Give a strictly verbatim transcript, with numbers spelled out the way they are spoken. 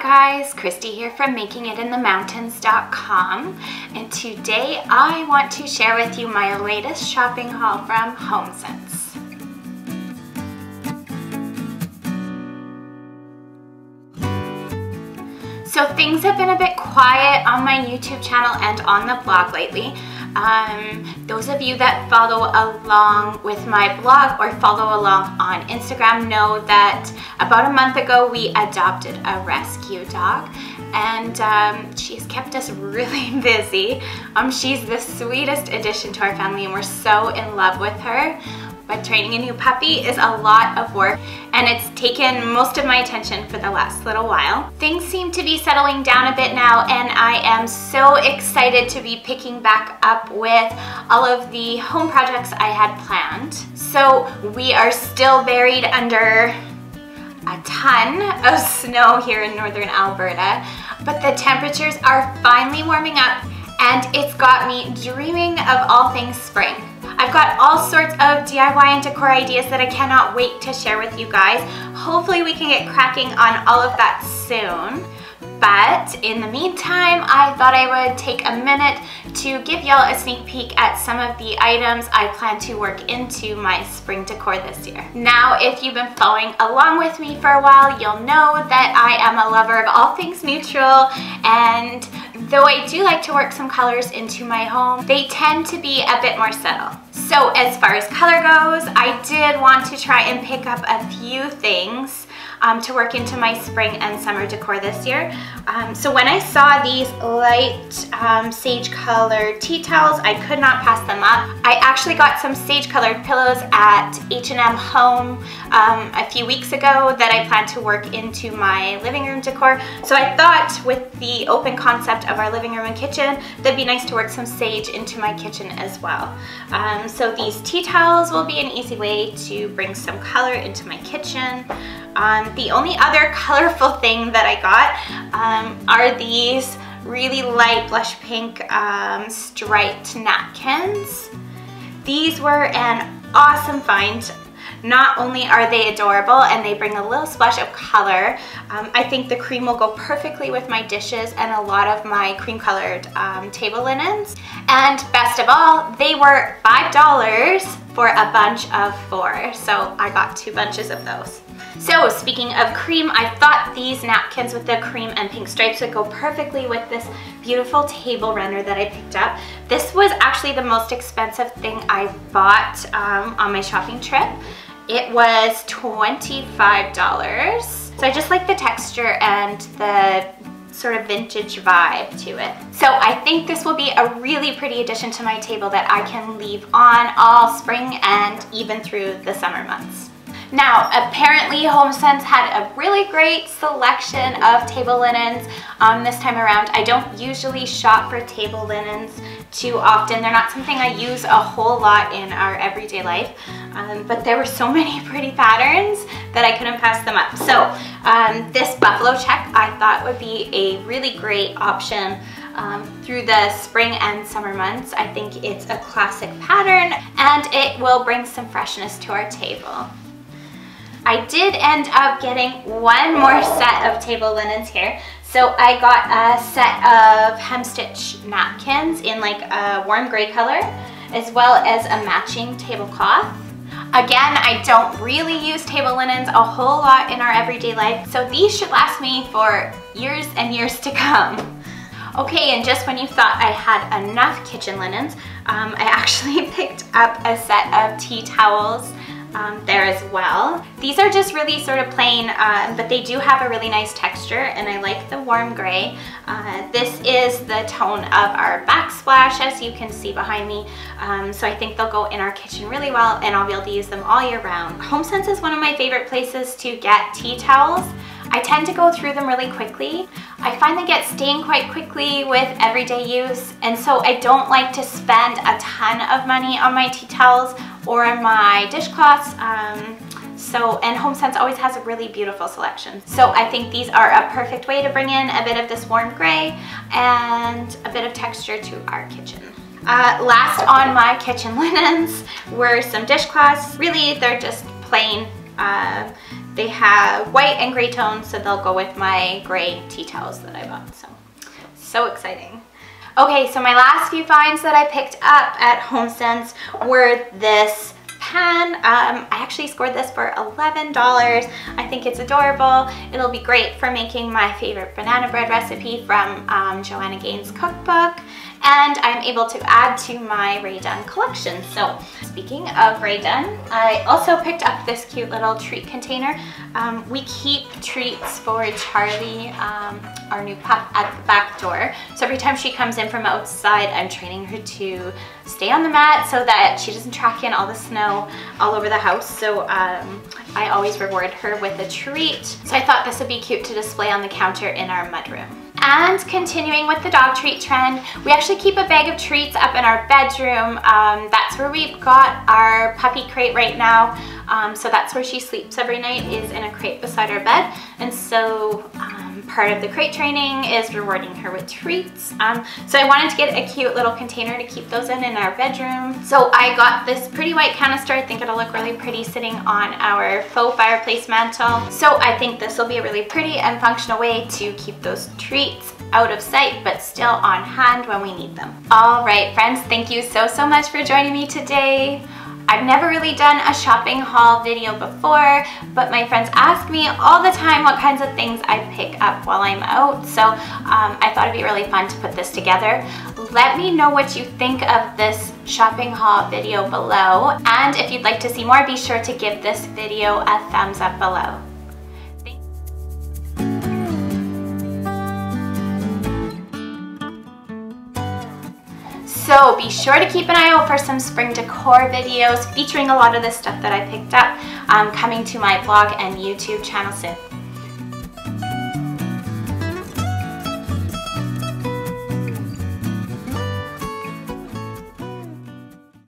Hi guys, Christy here from making it in the mountains dot com, and today I want to share with you my latest shopping haul from HomeSense. So things have been a bit quiet on my YouTube channel and on the blog lately. Um, those of you that follow along with my blog or follow along on Instagram know that about a month ago we adopted a rescue dog, and um, she's kept us really busy. Um, she's the sweetest addition to our family and we're so in love with her. But training a new puppy is a lot of work, and it's taken most of my attention for the last little while. Things seem to be settling down a bit now, and I am so excited to be picking back up with all of the home projects I had planned. So we are still buried under a ton of snow here in northern Alberta, but the temperatures are finally warming up, and it's got me dreaming of all things spring. I've got all sorts of D I Y and decor ideas that I cannot wait to share with you guys. Hopefully we can get cracking on all of that soon. But in the meantime, I thought I would take a minute to give y'all a sneak peek at some of the items I plan to work into my spring decor this year. Now, if you've been following along with me for a while, you'll know that I am a lover of all things neutral, and though I do like to work some colors into my home, they tend to be a bit more subtle. So as far as color goes, I did want to try and pick up a few things Um, to work into my spring and summer decor this year. Um, so when I saw these light um, sage colored tea towels, I could not pass them up. I actually got some sage colored pillows at H and M Home um, a few weeks ago that I plan to work into my living room decor. So I thought with the open concept of our living room and kitchen, that'd be nice to work some sage into my kitchen as well. Um, so these tea towels will be an easy way to bring some color into my kitchen. Um, the only other colorful thing that I got um, are these really light blush pink um, striped napkins. These were an awesome find. Not only are they adorable and they bring a little splash of color, um, I think the cream will go perfectly with my dishes and a lot of my cream colored um, table linens. And best of all, they were five dollars for a bunch of four, so I got two bunches of those. So speaking of cream, I thought these napkins with the cream and pink stripes would go perfectly with this beautiful table runner that I picked up. This was actually the most expensive thing I bought um, on my shopping trip. It was twenty-five dollars. So I just like the texture and the sort of vintage vibe to it. So I think this will be a really pretty addition to my table that I can leave on all spring and even through the summer months. Now, apparently HomeSense had a really great selection of table linens um, this time around. I don't usually shop for table linens too often. They're not something I use a whole lot in our everyday life, um, but there were so many pretty patterns that I couldn't pass them up. So um, this buffalo check I thought would be a really great option Um, through the spring and summer months. I think it's a classic pattern and it will bring some freshness to our table. I did end up getting one more set of table linens here. So I got a set of hem stitch napkins in like a warm gray color, as well as a matching tablecloth. Again, I don't really use table linens a whole lot in our everyday life, so these should last me for years and years to come. Okay, and just when you thought I had enough kitchen linens, um, I actually picked up a set of tea towels um, there as well. These are just really sort of plain, uh, but they do have a really nice texture, and I like the warm gray. Uh, this is the tone of our backsplash, as you can see behind me, um, so I think they'll go in our kitchen really well, and I'll be able to use them all year round. HomeSense is one of my favorite places to get tea towels. I tend to go through them really quickly. I find they get stained quite quickly with everyday use, and so I don't like to spend a ton of money on my tea towels or my dishcloths. Um, so, and HomeSense always has a really beautiful selection. So I think these are a perfect way to bring in a bit of this warm gray and a bit of texture to our kitchen. Uh, last on my kitchen linens were some dishcloths. Really, they're just plain Um, they have white and gray tones, so they'll go with my gray tea towels that I bought. So, so exciting. Okay, so my last few finds that I picked up at HomeSense were this pan. Um, I actually scored this for eleven dollars. I think it's adorable. It'll be great for making my favorite banana bread recipe from um, Joanna Gaines' cookbook. And I'm able to add to my Rae Dunn collection. So speaking of Rae Dunn, I also picked up this cute little treat container. Um, we keep treats for Charlie, um, our new pup, at the back door. So every time she comes in from outside, I'm training her to stay on the mat so that she doesn't track in all the snow all over the house. So um, I always reward her with a treat. So I thought this would be cute to display on the counter in our mudroom. And continuing with the dog treat trend, we actually keep a bag of treats up in our bedroom. Um, that's where we've got our puppy crate right now. Um, so that's where she sleeps every night, is in a crate beside our bed. And so um, part of the crate training is rewarding her with treats. Um, so I wanted to get a cute little container to keep those in in our bedroom. So I got this pretty white canister. I think it'll look really pretty sitting on our faux fireplace mantle. So I think this will be a really pretty and functional way to keep those treats out of sight but still on hand when we need them. All right, friends, thank you so, so much for joining me today. I've never really done a shopping haul video before, but my friends ask me all the time what kinds of things I pick up while I'm out, so um, I thought it'd be really fun to put this together. Let me know what you think of this shopping haul video below, and if you'd like to see more, be sure to give this video a thumbs up below. So be sure to keep an eye out for some spring decor videos featuring a lot of the stuff that I picked up um, coming to my blog and YouTube channel soon.